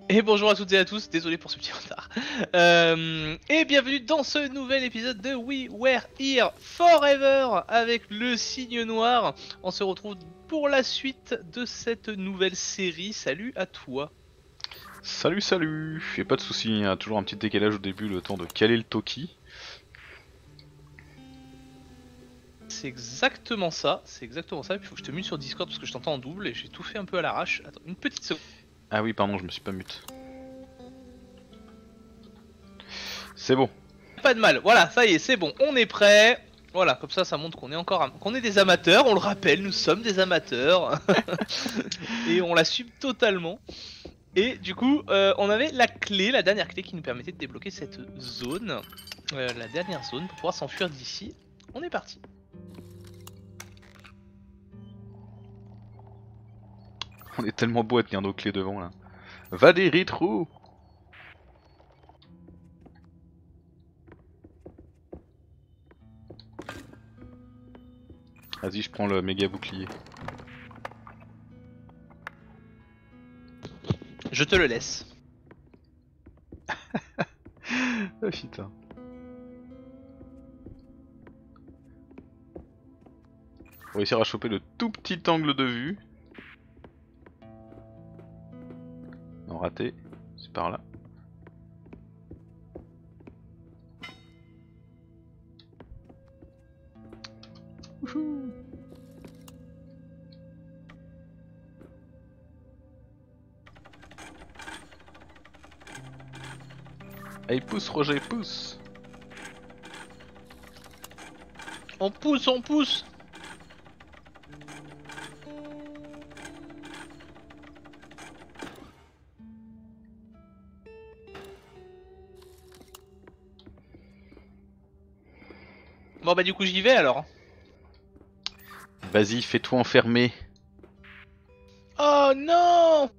Et bonjour à toutes et à tous, désolé pour ce petit retard. Et bienvenue dans ce nouvel épisode de We Were Here Forever avec le signe noir. On se retrouve pour la suite de cette nouvelle série. Salut à toi. Salut salut, et pas de soucis, il y a toujours un petit décalage au début, le temps de caler le Toki. C'est exactement ça, c'est exactement ça. Il faut que je te mute sur Discord parce que je t'entends en double et j'ai tout fait un peu à l'arrache. Attends, une petite seconde. Ah oui pardon, je me suis pas mute. C'est bon. Pas de mal, voilà, ça y est, c'est bon, on est prêt. Voilà, comme ça montre qu'on est qu'on est des amateurs. On le rappelle, nous sommes des amateurs et on l'assume totalement. Et du coup, on avait la clé, la dernière clé qui nous permettait de débloquer cette zone, la dernière zone pour pouvoir s'enfuir d'ici. On est parti. On est tellement beau à tenir nos clés devant là. Va des rétros. Vas-y, je prends le méga bouclier. Je te le laisse. Ah putain. Faut réussir à choper le tout petit angle de vue. Non, raté. C'est par là. Wouhou. Allez, pousse Roger, pousse. On pousse, on pousse. Bon bah du coup j'y vais alors. Vas-y, fais-toi enfermer. Oh non.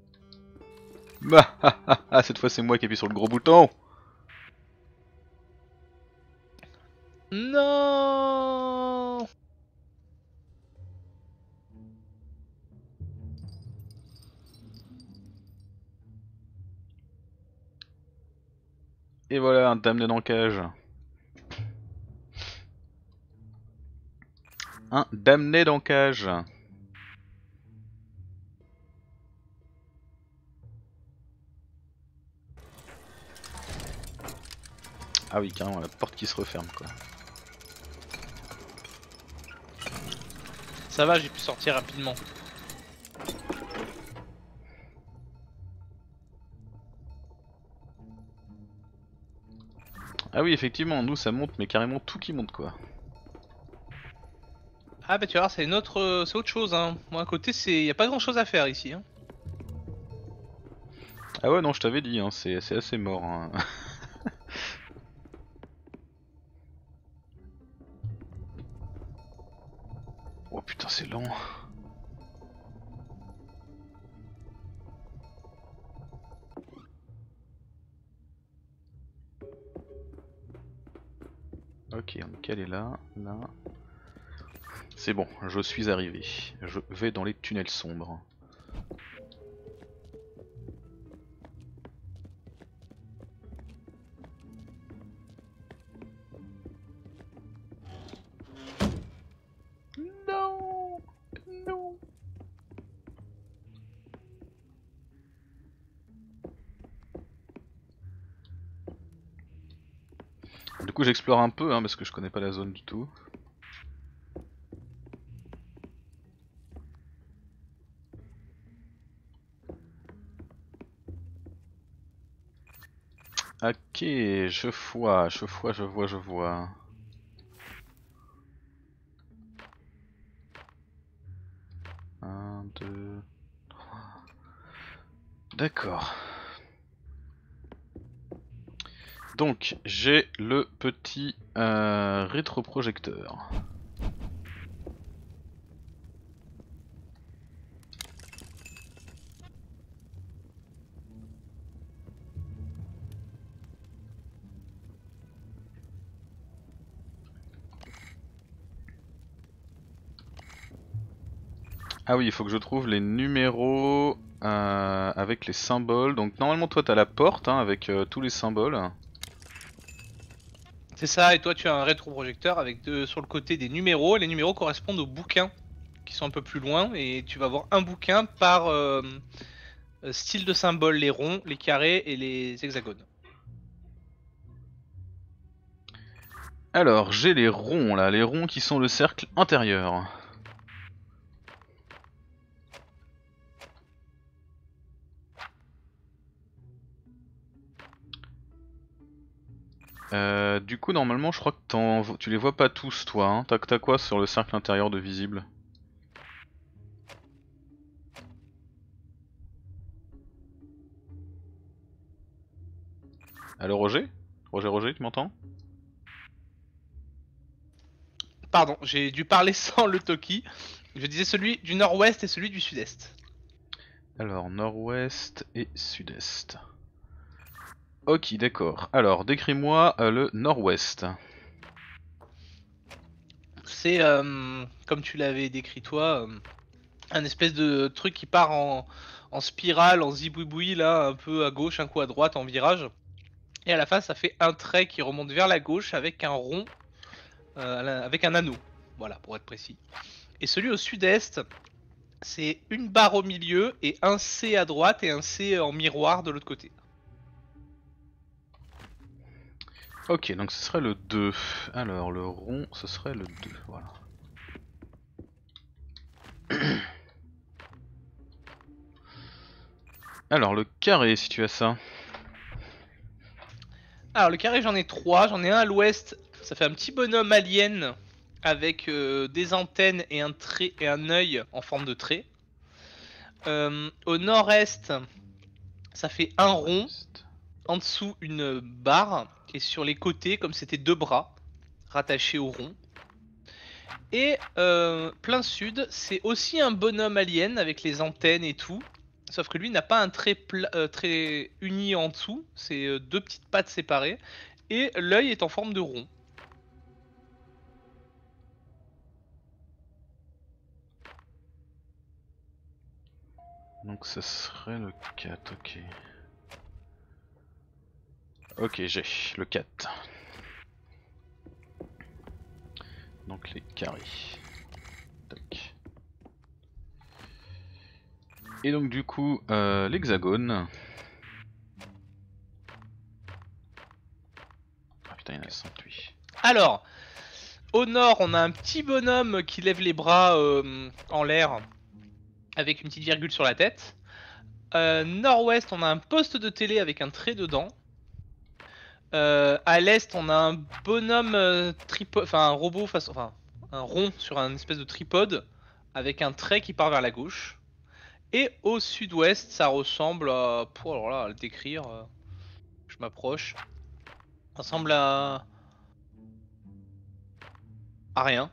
Ah, cette fois c'est moi qui appuie sur le gros bouton. Non. Et voilà, un damné d'encage. Un damné d'encage. Ah oui, carrément, la porte qui se referme quoi. Ça va, j'ai pu sortir rapidement. Ah oui, effectivement, nous ça monte, mais carrément tout qui monte quoi. Ah bah tu vas voir, c'est autre chose hein. Moi à côté y a pas grand chose à faire ici hein. Ah ouais, non, je t'avais dit, hein, c'est assez mort. Hein. Oh putain, c'est lent. Ok, on est calé là, là. C'est bon, je suis arrivé. Je vais dans les tunnels sombres. Non, non. Du coup, j'explore un peu, hein, parce que je connais pas la zone du tout. Ok, je vois. Un, deux... D'accord. Donc, j'ai le petit rétroprojecteur. Ah oui, il faut que je trouve les numéros avec les symboles. Donc normalement toi t'as la porte hein, avec tous les symboles. C'est ça, et toi tu as un rétroprojecteur avec sur le côté des numéros. Les numéros correspondent aux bouquins qui sont un peu plus loin, et tu vas avoir un bouquin par style de symbole, les ronds, les carrés et les hexagones. Alors j'ai les ronds là, les ronds qui sont le cercle intérieur. Du coup normalement je crois que tu les vois pas tous toi, hein. T'as quoi sur le cercle intérieur de visible? Allo Roger? Roger, tu m'entends? Pardon, j'ai dû parler sans le Toki. Je disais celui du nord-ouest et celui du sud-est. Alors nord-ouest et sud-est. Ok d'accord, alors décris-moi le nord-ouest. C'est, comme tu l'avais décrit toi, un espèce de truc qui part en spirale, en zibouiboui, là, un peu à gauche, un coup à droite, en virage. Et à la fin, ça fait un trait qui remonte vers la gauche avec un rond, avec un anneau. Voilà, pour être précis. Et celui au sud-est, c'est une barre au milieu et un C à droite et un C en miroir de l'autre côté. Ok, donc ce serait le 2. Alors le rond, ce serait le 2, voilà. Alors le carré, si tu as ça. Alors le carré, j'en ai trois. J'en ai un à l'ouest, ça fait un petit bonhomme alien avec des antennes et un trait et un œil en forme de trait. Au nord-est, ça fait un rond, en dessous une barre, et sur les côtés, comme c'était deux bras rattachés au rond. Et plein sud, c'est aussi un bonhomme alien avec les antennes et tout. Sauf que lui n'a pas un trait, trait uni en dessous, c'est deux petites pattes séparées. Et l'œil est en forme de rond. Donc ce serait le 4, ok. Ok, j'ai le 4. Donc les carrés. Tac. Et donc du coup, l'hexagone. Ah putain, il y en a 5 lui. Alors, au nord, on a un petit bonhomme qui lève les bras en l'air avec une petite virgule sur la tête. Nord-ouest, on a un poste de télé avec un trait dedans. À l'est, on a un bonhomme enfin un robot enfin un rond sur un espèce de tripode avec un trait qui part vers la gauche. Et au sud-ouest, ça ressemble à, pour alors là, à le décrire, je m'approche. Ça ressemble à rien.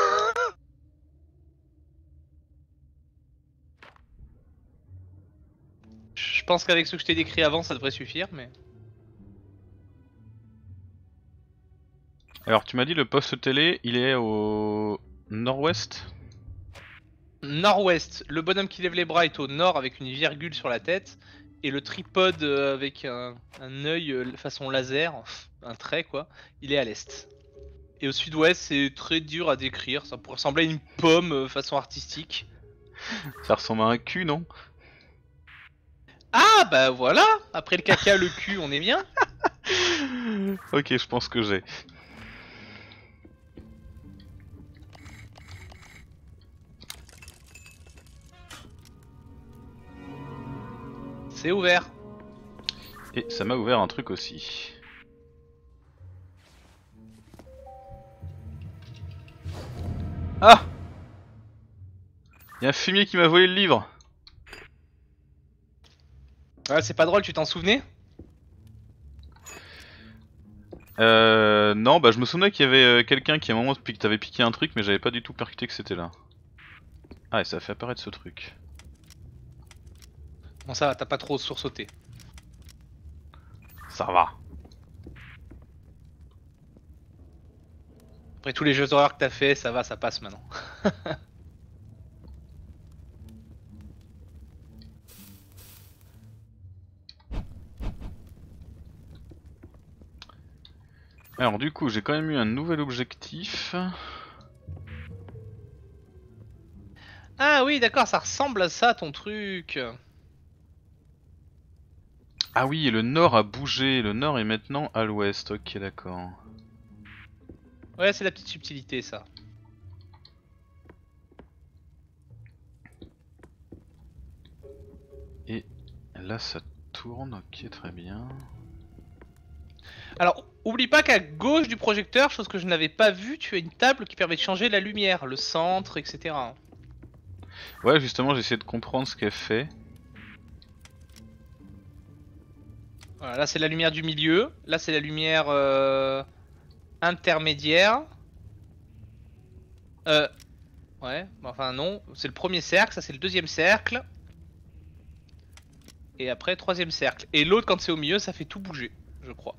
Je pense qu'avec ce que je t'ai décrit avant, ça devrait suffire, mais. Alors tu m'as dit le poste télé, il est au nord-ouest? Nord-ouest, le bonhomme qui lève les bras est au nord avec une virgule sur la tête. Et le tripode avec un œil façon laser, un trait quoi, il est à l'est. Et au sud-ouest, c'est très dur à décrire, ça pourrait ressembler à une pomme façon artistique. Ça ressemble à un cul, non? Ah bah voilà, après le caca, le cul, on est bien. Ok, je pense que j'ai. C'est ouvert. Et ça m'a ouvert un truc aussi. Ah! Il y a un fumier qui m'a volé le livre. Ouais, c'est pas drôle, tu t'en souvenais? Non, bah je me souvenais qu'il y avait quelqu'un qui à un moment t'avait piqué un truc, mais j'avais pas du tout percuté que c'était là. Ah, et ça a fait apparaître ce truc. Bon ça va, t'as pas trop sursauté. Ça va. Après tous les jeux d'horreur que t'as fait, ça va, ça passe maintenant. Alors du coup, j'ai quand même eu un nouvel objectif. Ah oui, d'accord, ça ressemble à ça ton truc. Ah oui, et le nord a bougé. Le nord est maintenant à l'ouest. Ok, d'accord. Ouais, c'est la petite subtilité ça. Et là, ça tourne. Ok, très bien. Alors, oublie pas qu'à gauche du projecteur, chose que je n'avais pas vue, tu as une table qui permet de changer la lumière, le centre, etc. Ouais, justement, j'ai essayé de comprendre ce qu'elle fait. Voilà, là c'est la lumière du milieu, là c'est la lumière intermédiaire. Euh, ouais, enfin non, c'est le premier cercle, ça c'est le deuxième cercle. Et après, troisième cercle. Et l'autre, quand c'est au milieu, ça fait tout bouger, je crois.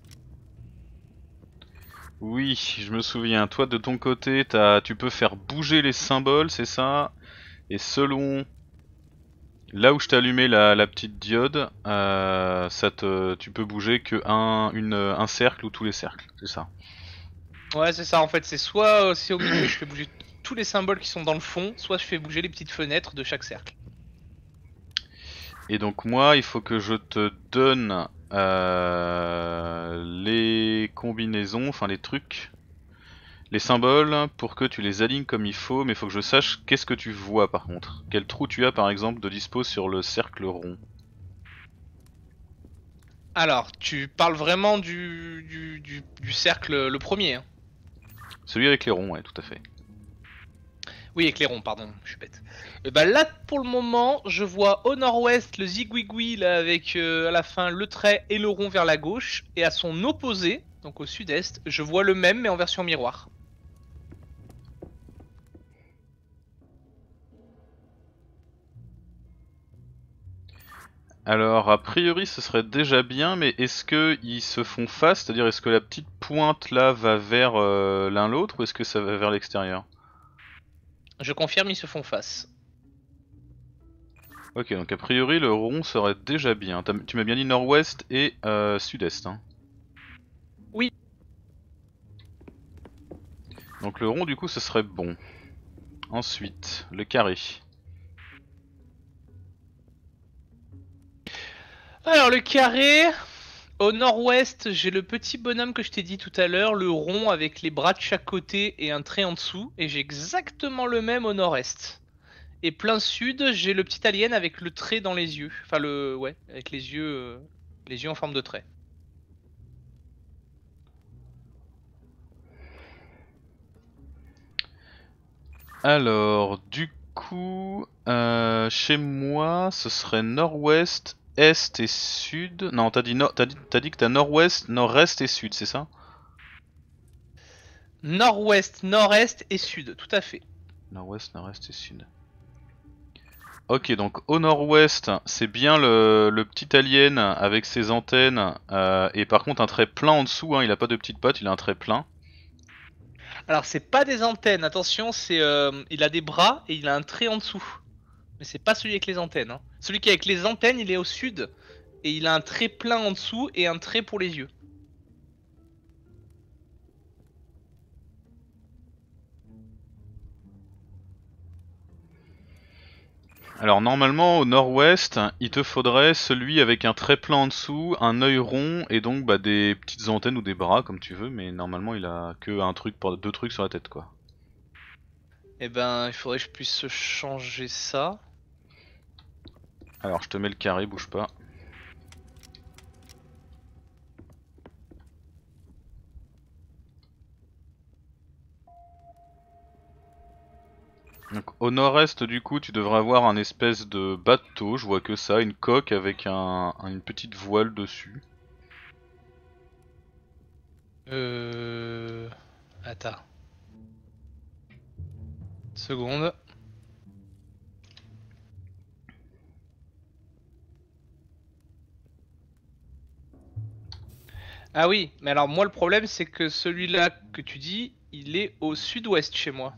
Oui, je me souviens. Toi, de ton côté, tu peux faire bouger les symboles, c'est ça? Et selon là où je t'ai allumé la petite diode, tu peux bouger que un cercle ou tous les cercles, c'est ça. Ouais, c'est ça en fait. C'est soit c'est au milieu, je fais bouger tous les symboles qui sont dans le fond, soit je fais bouger les petites fenêtres de chaque cercle. Et donc moi, il faut que je te donne les combinaisons, enfin les trucs, les symboles pour que tu les alignes comme il faut, mais il faut que je sache qu'est-ce que tu vois par contre. Quel trou tu as par exemple de dispo sur le cercle rond. Alors, tu parles vraiment du cercle, le premier, hein. Celui avec les ronds, ouais, tout à fait. Oui, éclairons, pardon, je suis bête. Et bah là, pour le moment, je vois au nord-ouest le zigouigoui là avec à la fin le trait et le rond vers la gauche, et à son opposé, donc au sud-est, je vois le même mais en version miroir. Alors, a priori, ce serait déjà bien, mais est-ce que ils se font face? C'est-à-dire, est-ce que la petite pointe là va vers l'un l'autre ou est-ce que ça va vers l'extérieur? Je confirme, ils se font face. Ok, donc a priori, le rond serait déjà bien. Tu m'as bien dit nord-ouest et sud-est, hein. Oui. Donc le rond, du coup, ce serait bon. Ensuite, le carré. Alors le carré, au nord-ouest, j'ai le petit bonhomme que je t'ai dit tout à l'heure, le rond avec les bras de chaque côté et un trait en dessous, et j'ai exactement le même au nord-est. Et plein sud, j'ai le petit alien avec le trait dans les yeux. Enfin ouais, avec les yeux en forme de trait. Alors, du coup, chez moi, ce serait nord-ouest, est et sud. Non, t'as dit que t'as nord-ouest, nord-est et sud, c'est ça? Nord-ouest, nord-est et sud, tout à fait. Nord-ouest, nord-est et sud. Ok, donc au nord-ouest, c'est bien le petit alien avec ses antennes et par contre un trait plein en dessous, hein, il a pas de petites pattes, il a un trait plein. Alors c'est pas des antennes, attention, il a des bras et il a un trait en dessous. Mais c'est pas celui avec les antennes, hein. Celui qui est avec les antennes, il est au sud et il a un trait plein en dessous et un trait pour les yeux. Alors normalement au nord-ouest, il te faudrait celui avec un trait plein en dessous, un œil rond et donc bah, des petites antennes ou des bras comme tu veux, mais normalement il a que un truc deux trucs sur la tête quoi. Eh ben, il faudrait que je puisse changer ça. Alors je te mets le carré, bouge pas. Donc au nord-est du coup tu devrais avoir un espèce de bateau, je vois que ça, une coque avec une petite voile dessus. Euh... Attends. Seconde. Ah oui, mais alors moi le problème c'est que celui-là que tu dis, il est au sud-ouest chez moi.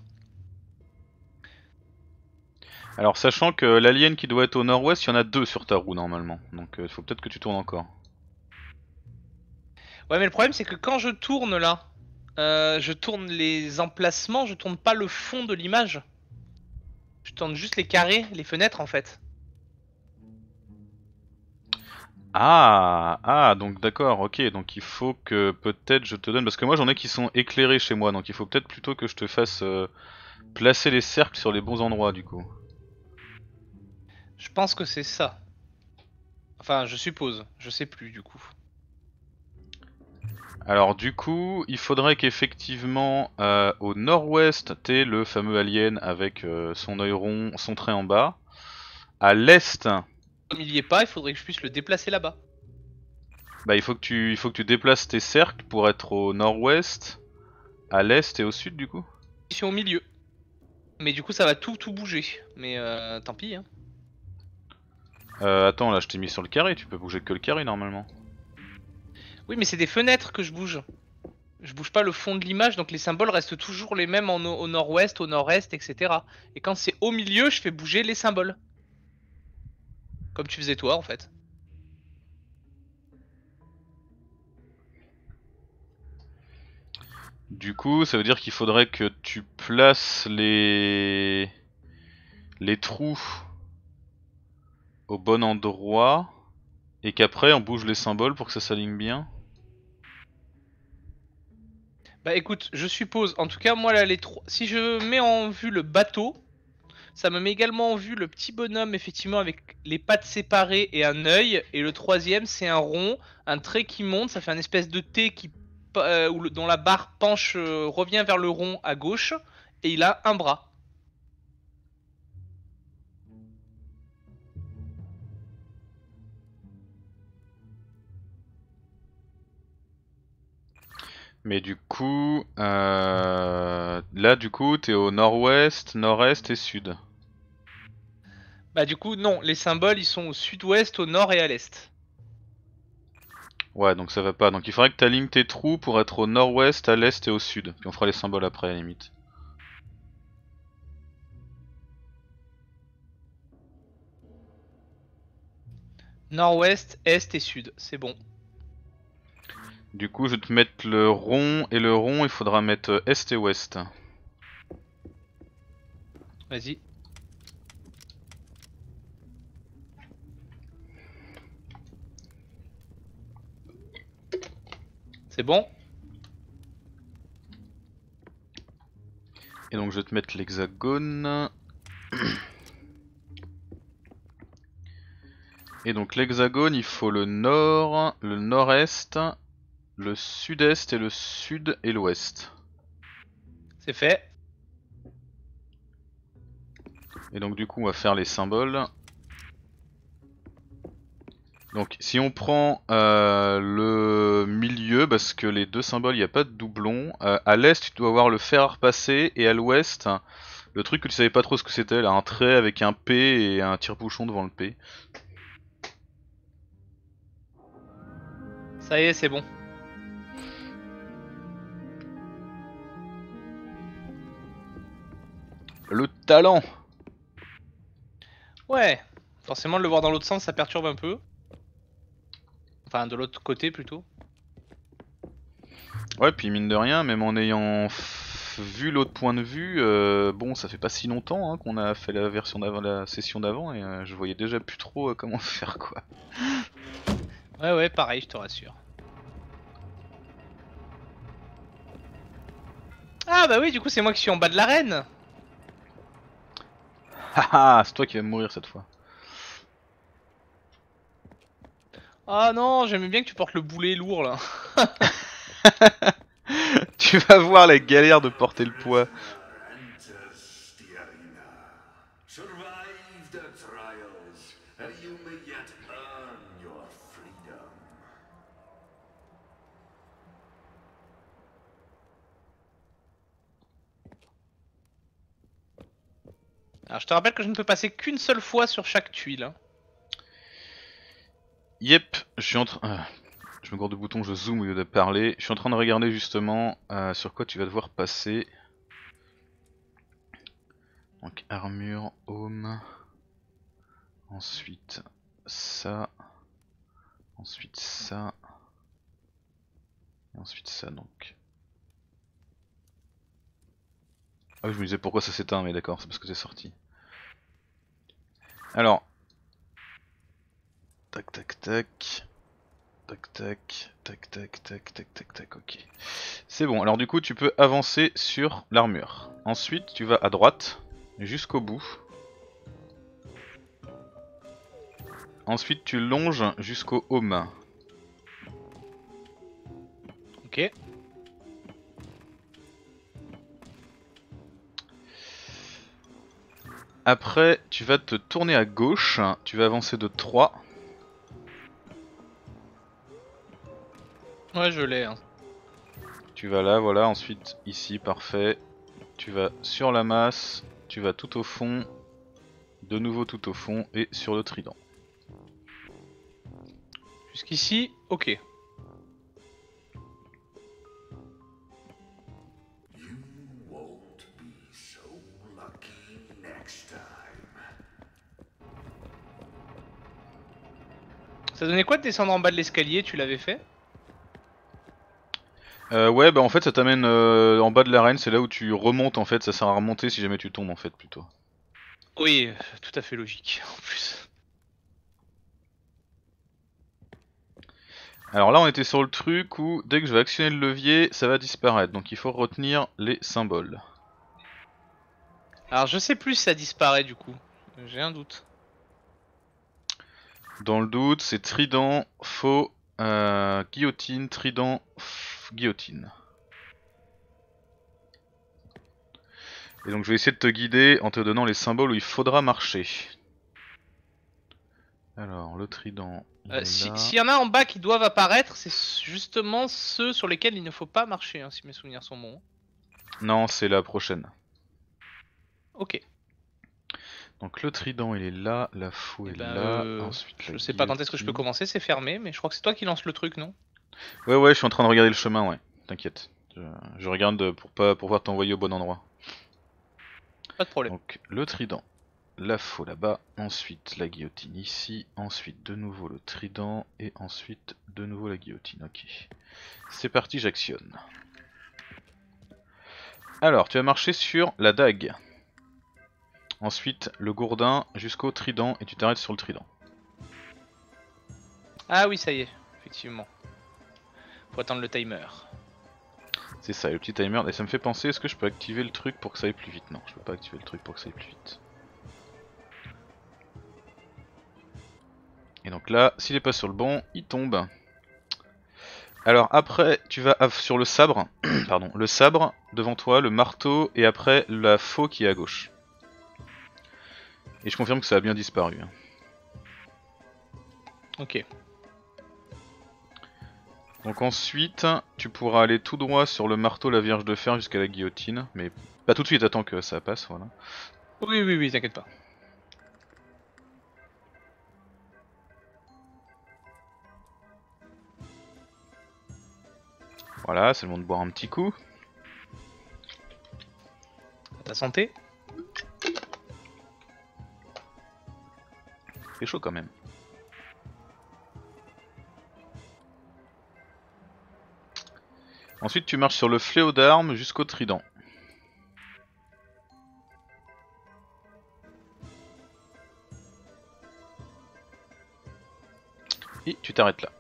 Alors sachant que l'alien qui doit être au nord-ouest, il y en a deux sur ta roue normalement, donc il faut peut-être que tu tournes encore. Ouais, mais le problème c'est que quand je tourne là, je tourne les emplacements, je tourne pas le fond de l'image. Je tourne juste les carrés, les fenêtres en fait. Ah, donc d'accord, ok, donc il faut que peut-être je te donne, parce que moi j'en ai qui sont éclairés chez moi, donc il faut peut-être plutôt que je te fasse placer les cercles sur les bons endroits du coup. Je pense que c'est ça. Enfin, je suppose. Je sais plus du coup. Alors du coup, il faudrait qu'effectivement au nord-ouest t'aies le fameux alien avec son œil rond, son trait en bas. À l'est, Comme il y est pas, il faudrait que je puisse le déplacer là-bas. bah il faut que tu déplaces tes cercles pour être au nord-ouest, à l'est et au sud du coup. Je suis au milieu. Mais du coup, ça va tout bouger. Mais tant pis, hein. Attends, là je t'ai mis sur le carré, tu peux bouger que le carré normalement. Oui, mais c'est des fenêtres que je bouge. Je bouge pas le fond de l'image, donc les symboles restent toujours les mêmes au nord-ouest, au nord-est, etc. Et quand c'est au milieu, je fais bouger les symboles. Comme tu faisais toi, en fait. Du coup, ça veut dire qu'il faudrait que tu places les trous au bon endroit et qu'après on bouge les symboles pour que ça s'aligne bien. Bah écoute, je suppose, en tout cas, moi là, les trois. Si je mets en vue le bateau, ça me met également en vue le petit bonhomme, effectivement, avec les pattes séparées et un œil. Et le troisième, c'est un rond, un trait qui monte, ça fait un espèce de T dont la barre penche, revient vers le rond à gauche. Et il a un bras. Mais du coup, là du coup t'es au nord-ouest, nord-est et sud. Bah du coup, non, les symboles, ils sont au sud-ouest, au nord et à l'est. Ouais, donc ça va pas. Donc il faudrait que t'alignes tes trous pour être au nord-ouest, à l'est et au sud. Puis on fera les symboles après à la limite. Nord-ouest, est et sud, c'est bon. Du coup, je vais te mettre le rond et le rond, il faudra mettre est et ouest. Vas-y. C'est bon? Et donc je vais te mettre l'hexagone. Et donc l'hexagone, il faut le nord, le nord-est, le sud-est et le sud et l'ouest. C'est fait. Et donc du coup, on va faire les symboles. Donc si on prend le milieu, parce que les deux symboles, il n'y a pas de doublon. À l'est, tu dois avoir le fer à repasser, et à l'ouest, le truc que tu savais pas trop ce que c'était, là, un trait avec un P et un tire-bouchon devant le P. Ça y est, c'est bon. Le talent! Ouais. Forcément, de le voir dans l'autre sens, ça perturbe un peu. Enfin, de l'autre côté plutôt. Ouais, puis mine de rien, même en ayant vu l'autre point de vue, bon, ça fait pas si longtemps qu'on a fait la version d'avant, la session d'avant, et je voyais déjà plus trop comment faire quoi. Ouais, ouais, pareil, je te rassure. Ah bah oui, du coup, c'est moi qui suis en bas de l'arène. Haha, c'est toi qui vas mourir cette fois. Ah non, j'aimais bien que tu portes le boulet lourd là. Tu vas voir la galère de porter le poids. Enters the arena. Survive the trials, and you may yet earn your freedom. Alors, je te rappelle que je ne peux passer qu'une seule fois sur chaque tuile, hein. Yep, je suis en train... je me gourde de bouton, je zoome au lieu de parler. Je suis en train de regarder justement sur quoi tu vas devoir passer. Donc armure, home. Ensuite ça. Ensuite ça. Et ensuite ça donc. Ah oui, je me disais pourquoi ça s'éteint, mais d'accord, c'est parce que c'est sorti. Alors. Tac tac tac. Tac tac. Tac tac tac tac tac tac, ok. C'est bon, alors du coup tu peux avancer sur l'armure. Ensuite tu vas à droite, jusqu'au bout. Ensuite tu longes jusqu'au home. Ok. Après tu vas te tourner à gauche, tu vas avancer de 3. Ouais, je l'ai. Hein. Tu vas là, voilà, ensuite ici, parfait. Tu vas sur la masse, tu vas tout au fond, de nouveau tout au fond et sur le trident. Jusqu'ici, ok. You won't be so lucky next time. Ça donnait quoi de descendre en bas de l'escalier? Tu l'avais fait? Ouais, bah en fait ça t'amène en bas de l'arène, c'est là où tu remontes en fait, ça sert à remonter si jamais tu tombes en fait plutôt. Oui, tout à fait logique en plus. Alors là on était sur le truc où dès que je vais actionner le levier, ça va disparaître, donc il faut retenir les symboles. Alors je sais plus si ça disparaît du coup. J'ai un doute. Dans le doute, c'est trident, faux, guillotine, trident, guillotine. Et donc je vais essayer de te guider en te donnant les symboles où il faudra marcher. Alors le trident, il est là. S'il y en a en bas qui doivent apparaître, c'est justement ceux sur lesquels il ne faut pas marcher, hein, si mes souvenirs sont bons. Non, c'est la prochaine. Ok. Donc le trident il est là, la faux Eh est ben, là, ensuite je la sais pas quand est-ce que je peux guillotine. commencer, c'est fermé, mais je crois que c'est toi qui lance le truc, non? Ouais, je suis en train de regarder le chemin, ouais, t'inquiète. Je regarde pour pouvoir t'envoyer au bon endroit. Pas de problème. Donc le trident, la faux là-bas, ensuite la guillotine ici, ensuite de nouveau le trident, et ensuite de nouveau la guillotine, ok. C'est parti, j'actionne. Alors, tu vas marcher sur la dague. Ensuite, le gourdin jusqu'au trident, et tu t'arrêtes sur le trident. Ah oui, ça y est, effectivement. Faut attendre le timer. C'est ça, le petit timer, et ça me fait penser, est-ce que je peux activer le truc pour que ça aille plus vite? Non, je peux pas activer le truc pour que ça aille plus vite. Et donc là, s'il est pas sur le bon, il tombe. Alors après, tu vas sur le sabre, pardon, le sabre devant toi, le marteau, et après la faux qui est à gauche. Et je confirme que ça a bien disparu. Hein. Ok. Donc ensuite, tu pourras aller tout droit sur le marteau, la vierge de fer jusqu'à la guillotine, mais pas tout de suite, attends que ça passe, voilà. Oui, t'inquiète pas. Voilà, c'est le moment de boire un petit coup. À ta santé. C'est chaud quand même. Ensuite, tu marches sur le fléau d'armes jusqu'au trident. Et tu t'arrêtes là.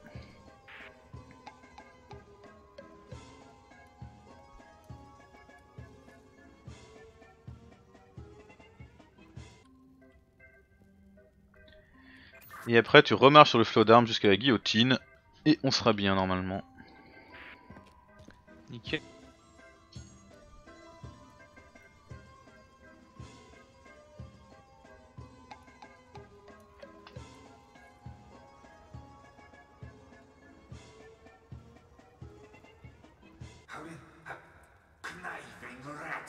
Et après, tu remarches sur le flot d'armes jusqu'à la guillotine. Et on sera bien normalement. Nickel. Conniving rat.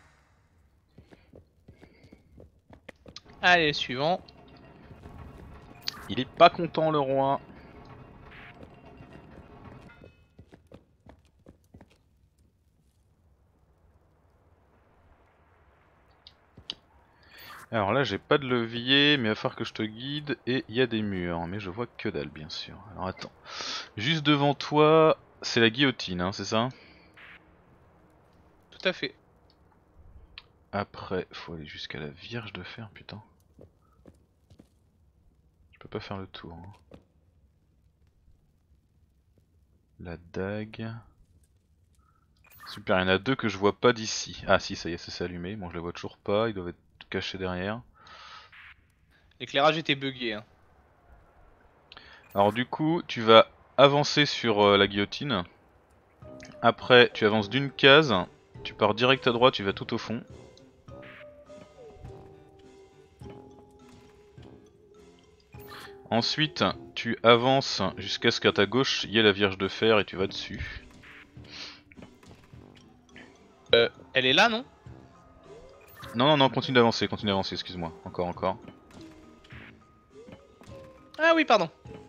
Allez, suivant. Il est pas content le roi. Alors là j'ai pas de levier mais il va falloir que je te guide et il y a des murs mais je vois que dalle bien sûr. Alors attends. Juste devant toi c'est la guillotine, hein, c'est ça? Tout à fait. Après, faut aller jusqu'à la Vierge de Fer, putain. Je peux pas faire le tour. Hein. La dague. Super, il y en a deux que je vois pas d'ici. Ah si, ça y est, c'est allumé. Bon, je les vois toujours pas, ils doivent être cachés derrière. L'éclairage était buggé. Hein. Alors du coup, tu vas avancer sur la guillotine. Après, tu avances d'une case. Tu pars direct à droite, tu vas tout au fond. Ensuite, tu avances jusqu'à ce qu'à ta gauche, il y ait la Vierge de Fer et tu vas dessus. Elle est là, non? Non, non, non, continue d'avancer, excuse-moi. Encore, encore. Ah oui, pardon.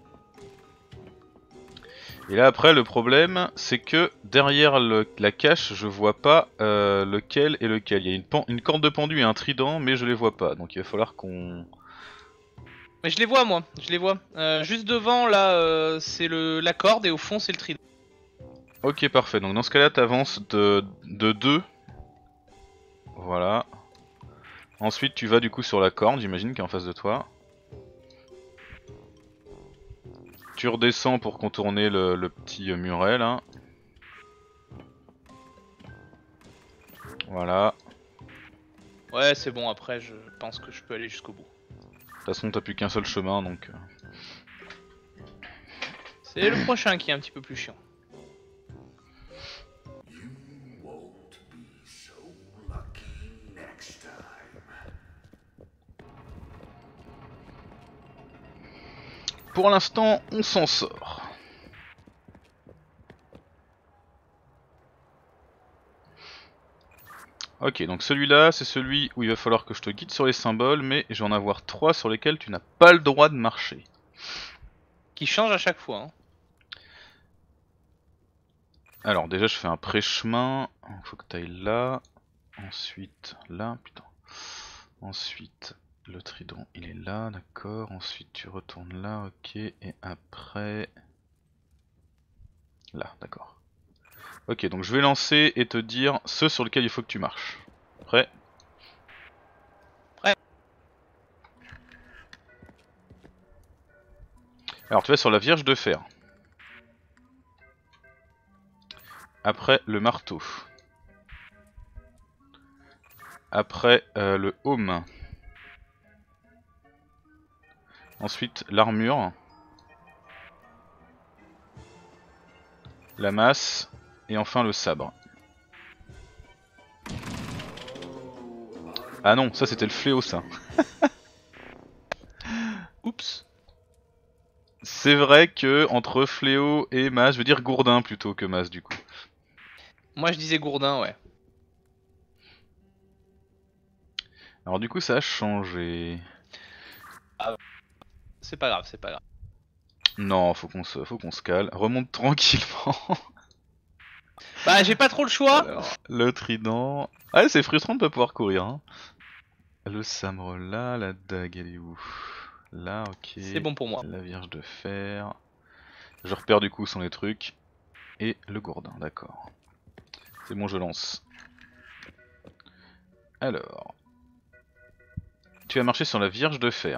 Et là après, le problème, c'est que derrière la cache, je vois pas lequel est lequel. Il y a une corde de pendu et un trident, mais je les vois pas. Donc il va falloir qu'on... Mais je les vois, moi. Je les vois. Juste devant, là, c'est la corde et au fond, c'est le trident. Ok, parfait. Donc dans ce cas-là, t'avances de 2. Voilà. Ensuite, tu vas du coup sur la corde, j'imagine, qui est en face de toi. Tu redescends pour contourner le petit muret là. Voilà. Ouais, c'est bon, après, je pense que je peux aller jusqu'au bout. De toute façon, t'as plus qu'un seul chemin donc. C'est le prochain qui est un petit peu plus chiant. You won't be so lucky next time. Pour l'instant, on s'en sort. Ok, donc celui-là, c'est celui où il va falloir que je te guide sur les symboles, mais je vais en avoir 3 sur lesquels tu n'as pas le droit de marcher. Qui change à chaque fois. Hein. Alors déjà, je fais un pré-chemin. Faut que tu ailles là. Ensuite, là, putain. Ensuite, le trident, il est là, d'accord. Ensuite, tu retournes là, ok. Et après... Là, d'accord. Ok, donc je vais lancer et te dire ceux sur lesquels il faut que tu marches. Prêt? Prêt. Alors tu vas sur la Vierge de Fer. Après le marteau. Après le haume. Ensuite l'armure. La masse. Et enfin le sabre. Ah non, ça c'était le fléau ça. Oups. C'est vrai que entre fléau et masse, je veux dire gourdin plutôt que masse du coup. Moi, je disais Gourdin, ouais. Alors du coup ça a changé. C'est pas grave, c'est pas grave. Non, faut qu'on se cale. Remonte tranquillement. Bah, j'ai pas trop le choix. Alors, le trident. Ah, c'est frustrant de pas pouvoir courir. Hein. Le sabre là, la dague elle est où? Là, ok. C'est bon pour moi. La Vierge de Fer. Je repère du coup sans les trucs. Et le gourdin, d'accord. C'est bon, je lance. Alors. Tu vas marcher sur la Vierge de Fer.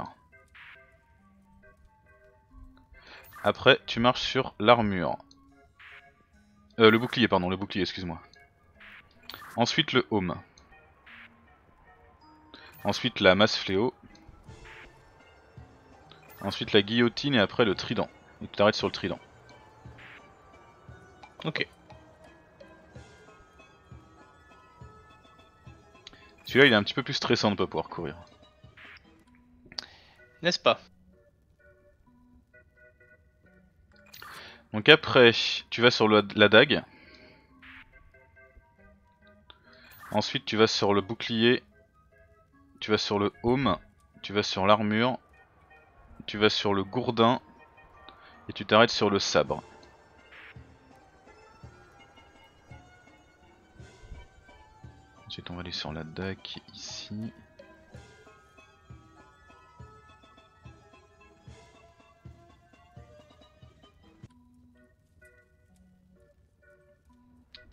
Après, tu marches sur l'armure. Le bouclier, pardon, le bouclier, excuse-moi. Ensuite, le haume. Ensuite, la masse fléau. Ensuite, la guillotine et après le trident. Et tu t'arrêtes sur le trident. Ok. Celui-là, il est un petit peu plus stressant de pas pouvoir courir. N'est-ce pas? Donc après, tu vas sur la dague. Ensuite, tu vas sur le bouclier. Tu vas sur le haume. Tu vas sur l'armure. Tu vas sur le gourdin. Et tu t'arrêtes sur le sabre. Ensuite, on va aller sur la dague qui est ici.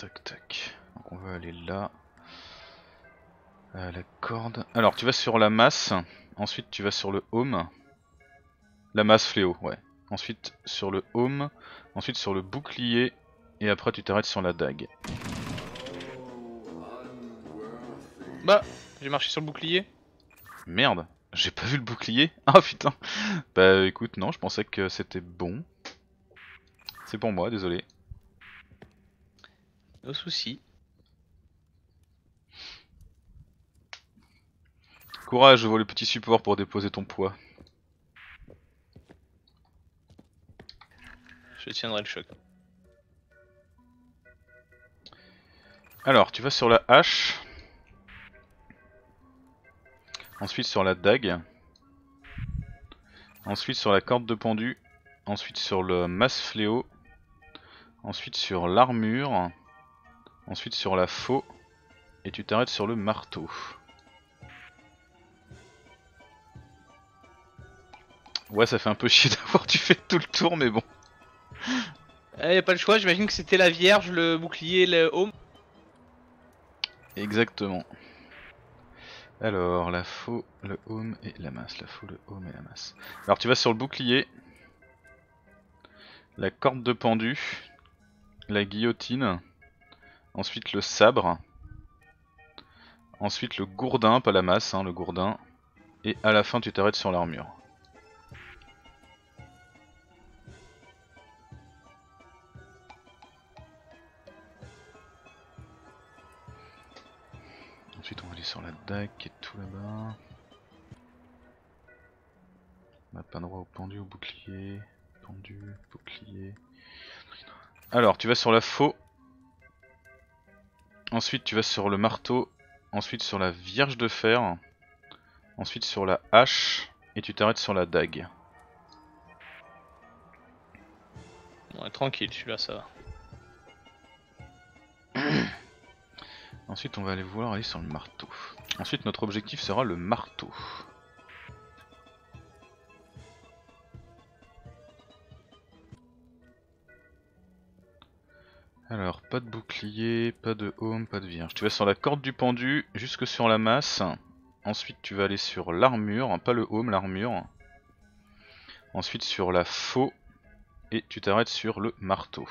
tac, tac. Donc on va aller là. La corde. Alors tu vas sur la masse, ensuite tu vas sur le home. La masse fléau, ouais. Ensuite sur le home, ensuite sur le bouclier, et après tu t'arrêtes sur la dague. Bah, j'ai marché sur le bouclier. Merde, j'ai pas vu le bouclier. Ah putain. Bah écoute, non, je pensais que c'était bon. C'est pour moi, désolé. No soucis. Courage, je vois le petit support pour déposer ton poids. Je tiendrai le choc. Alors, tu vas sur la hache. Ensuite sur la dague. Ensuite sur la corde de pendu. Ensuite sur le masse fléau. Ensuite sur l'armure. Ensuite sur la faux. Et tu t'arrêtes sur le marteau. Ouais, ça fait un peu chier d'avoir dû faire tout le tour, mais bon. Y a pas le choix, j'imagine que c'était la vierge, le bouclier, le home. Exactement. Alors, la faux, le home et la masse. La faux, le home et la masse. Alors, tu vas sur le bouclier. La corde de pendu. La guillotine. Ensuite, le sabre. Ensuite, le gourdin, pas la masse, hein, le gourdin. Et à la fin, tu t'arrêtes sur l'armure. Ensuite on va aller sur la dague qui est tout là-bas. On n'a pas droit au pendu, au bouclier. Pendu, bouclier. Alors tu vas sur la faux. Ensuite tu vas sur le marteau. Ensuite sur la vierge de fer. Ensuite sur la hache. Et tu t'arrêtes sur la dague. Ouais, tranquille, celui-là ça va. Ensuite on va aller vouloir aller sur le marteau. Ensuite notre objectif sera le marteau. Alors pas de bouclier, pas de home, pas de vierge. Tu vas sur la corde du pendu jusque sur la masse. Ensuite tu vas aller sur l'armure, pas le home, l'armure. Ensuite sur la faux. Et tu t'arrêtes sur le marteau.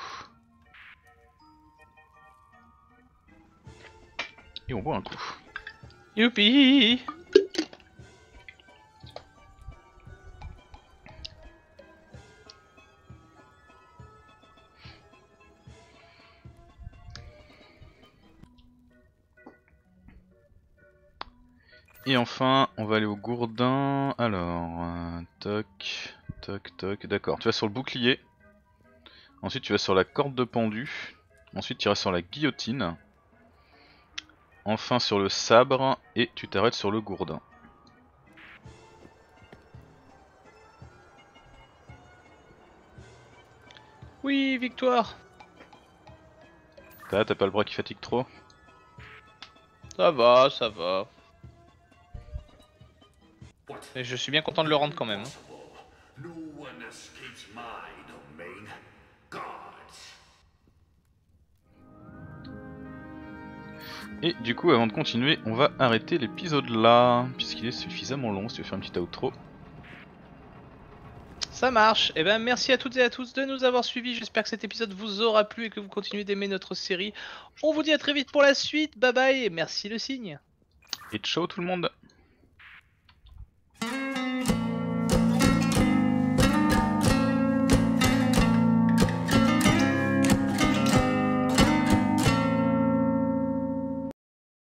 Et on boit un coup. Youpi! Et enfin, on va aller au gourdin. Alors, toc, toc, toc. D'accord, tu vas sur le bouclier. Ensuite, tu vas sur la corde de pendu. Ensuite, tu iras sur la guillotine. Enfin, sur le sabre. Et tu t'arrêtes sur le gourdin. Oui, victoire! T'as pas le bras qui fatigue trop? Ça va, ça va. What Et je suis bien content de le rendre quand même. possible? No one escapes my domain. Gods. Et du coup, avant de continuer, on va arrêter l'épisode là. Puisqu'il est suffisamment long, si tu veux faire un petit outro. Ça marche. Et ben merci à toutes et à tous de nous avoir suivis. J'espère que cet épisode vous aura plu et que vous continuez d'aimer notre série. On vous dit à très vite pour la suite. Bye bye et merci le signe. Et ciao tout le monde!